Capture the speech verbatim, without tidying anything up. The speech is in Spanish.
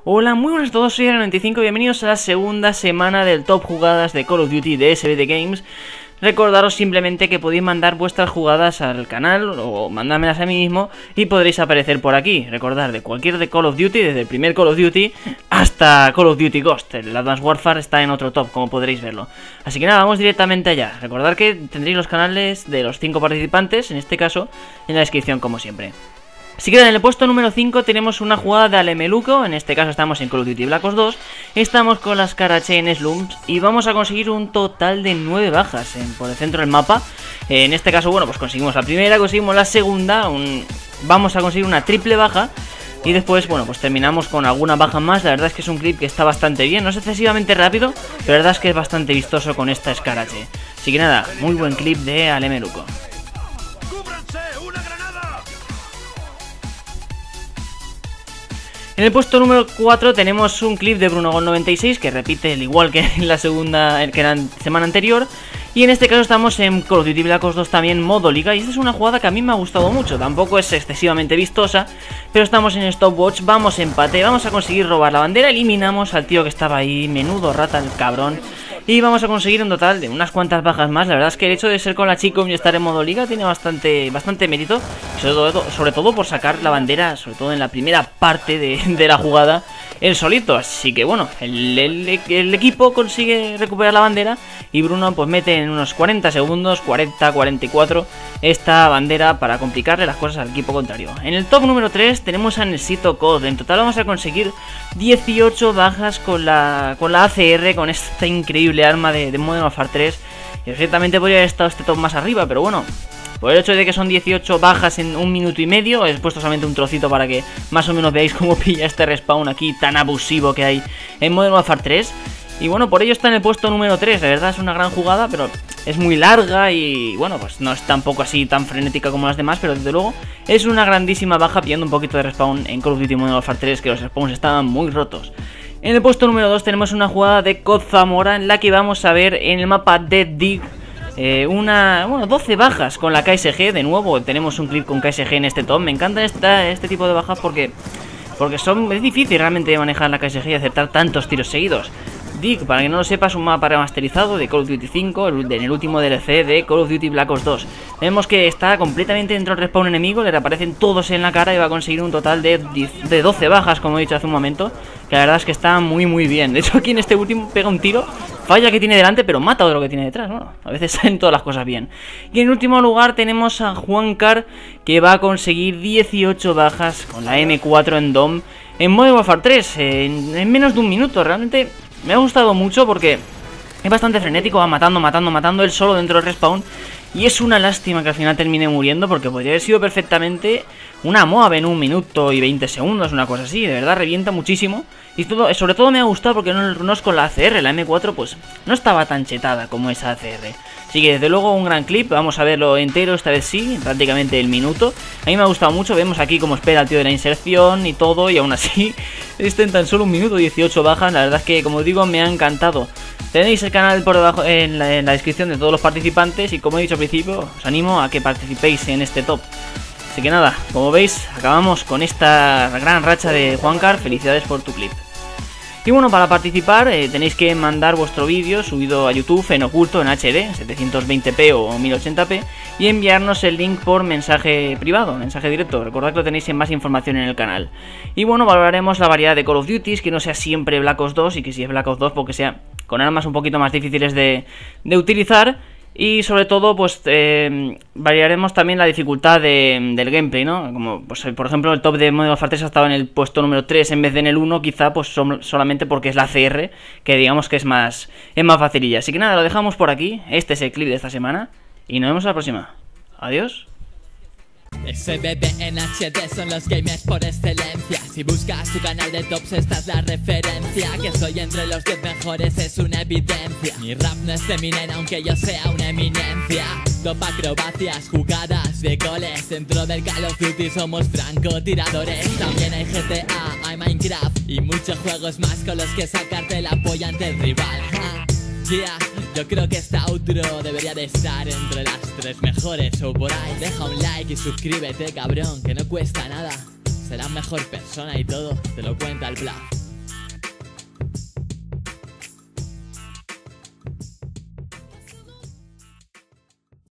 Hola, muy buenas a todos, soy noventa y cinco, bienvenidos a la segunda semana del Top Jugadas de Call of Duty de S B D Games. Recordaros simplemente que podéis mandar vuestras jugadas al canal o mandármelas a mí mismo y podréis aparecer por aquí. Recordad, de cualquier de Call of Duty, desde el primer Call of Duty hasta Call of Duty Ghost. El Advanced Warfare está en otro top, como podréis verlo. Así que nada, vamos directamente allá. Recordad que tendréis los canales de los cinco participantes, en este caso, en la descripción como siempre. Así que en el puesto número cinco tenemos una jugada de Alemeluco, en este caso estamos en Call of Duty Black Ops dos, estamos con las Karachain Slums y vamos a conseguir un total de nueve bajas en, por el centro del mapa. En este caso, bueno, pues conseguimos la primera, conseguimos la segunda, un, vamos a conseguir una triple baja y después, bueno, pues terminamos con alguna baja más. La verdad es que es un clip que está bastante bien, no es excesivamente rápido, pero la verdad es que es bastante vistoso con esta Skarache. Así que nada, muy buen clip de Alemeluco. En el puesto número cuatro tenemos un clip de Brunogol noventa y seis que repite el igual que en la segunda, que en la semana anterior. Y en este caso estamos en Call of Duty Black Ops dos también modo liga. Y esta es una jugada que a mí me ha gustado mucho. Tampoco es excesivamente vistosa, pero estamos en Stopwatch, vamos empate, vamos a conseguir robar la bandera. Eliminamos al tío que estaba ahí, menudo rata el cabrón. Y vamos a conseguir un total de unas cuantas bajas más. La verdad es que el hecho de ser con la Chicom y estar en modo liga tiene bastante, bastante mérito. Sobre todo, sobre todo por sacar la bandera, sobre todo en la primera parte de, de la jugada, él solito. Así que bueno, el, el, el equipo consigue recuperar la bandera y Bruno pues mete en unos cuarenta segundos, cuarenta, cuarenta y cuatro, esta bandera para complicarle las cosas al equipo contrario. En el top número tres tenemos a Nesito Code. En total vamos a conseguir dieciocho bajas con la, con la A C R, con esta increíble arma de, de Modern Warfare tres. Y ciertamente podría haber estado este top más arriba, pero bueno, por el hecho de que son dieciocho bajas en un minuto y medio, he puesto solamente un trocito para que más o menos veáis cómo pilla este respawn aquí tan abusivo que hay en Modern Warfare tres. Y bueno, por ello está en el puesto número tres. La verdad es una gran jugada, pero es muy larga y bueno, pues no es tampoco así tan frenética como las demás, pero desde luego es una grandísima baja pillando un poquito de respawn en Call of Duty Modern Warfare tres, que los respawns estaban muy rotos. En el puesto número dos tenemos una jugada de C O D Zamora en la que vamos a ver en el mapa de Dig eh, una, bueno, doce bajas con la K S G. De nuevo tenemos un clip con K S G en este top. Me encanta esta, este tipo de bajas porque, porque son, es difícil realmente manejar la K S G y acertar tantos tiros seguidos. Dig, para que no lo sepas, es un mapa remasterizado de Call of Duty cinco, en el último D L C de Call of Duty Black Ops dos. Vemos que está completamente dentro del respawn enemigo, le reaparecen todos en la cara y va a conseguir un total de, de doce bajas, como he dicho hace un momento, que la verdad es que está muy muy bien. De hecho aquí en este último pega un tiro, falla que tiene delante, pero mata a otro que tiene detrás. Bueno, a veces salen todas las cosas bien. Y en último lugar tenemos a Juancar, que va a conseguir dieciocho bajas con la M cuatro en Dom en Modern Warfare tres, en, en menos de un minuto. Realmente me ha gustado mucho porque es bastante frenético, va matando, matando, matando él solo dentro del respawn. Y es una lástima que al final termine muriendo porque podría haber sido perfectamente una MOAB en un minuto y veinte segundos, una cosa así. De verdad revienta muchísimo. Y todo, sobre todo me ha gustado porque no, no es con la A C R, la M cuatro pues no estaba tan chetada como esa A C R. Así que desde luego un gran clip, vamos a verlo entero, esta vez sí, prácticamente el minuto. A mí me ha gustado mucho, vemos aquí cómo espera el tío de la inserción y todo, y aún así está en tan solo un minuto dieciocho bajas. La verdad es que, como digo, me ha encantado. Tenéis el canal por debajo en la, en la descripción de todos los participantes y, como he dicho al principio, os animo a que participéis en este top. Así que nada, como veis, acabamos con esta gran racha de Juancar. Felicidades por tu clip. Y bueno, para participar eh, tenéis que mandar vuestro vídeo subido a YouTube en oculto en H D, setecientos veinte p o mil ochenta p, y enviarnos el link por mensaje privado, mensaje directo. Recordad que lo tenéis en más información en el canal. Y bueno, valoraremos la variedad de Call of Duty, que no sea siempre Black Ops dos, y que si es Black Ops dos, porque sea con armas un poquito más difíciles de, de utilizar. Y sobre todo, pues eh, variaremos también la dificultad de, del gameplay, ¿no? Como, pues, por ejemplo, el top de Modern Warfare tres ha estado en el puesto número tres en vez de en el uno, quizá pues som solamente porque es la C R, que digamos que es más, es más facililla. Así que nada, lo dejamos por aquí. Este es el clip de esta semana y nos vemos a la próxima. Adiós. S B D en H D son los gamers por excelencia. Si buscas tu canal de tops, esta es la referencia. Que soy entre los diez mejores es una evidencia. Mi rap no es de miner aunque yo sea una eminencia. Top acrobacias, jugadas de goles. Dentro del Call of Duty somos francotiradores. También hay G T A, hay Minecraft y muchos juegos más con los que sacarte la polla ante el rival. Yeah, yo creo que esta outro debería de estar entre las tres mejores o por ahí. Deja un like y suscríbete, cabrón, que no cuesta nada. Serás mejor persona y todo, te lo cuenta el plan.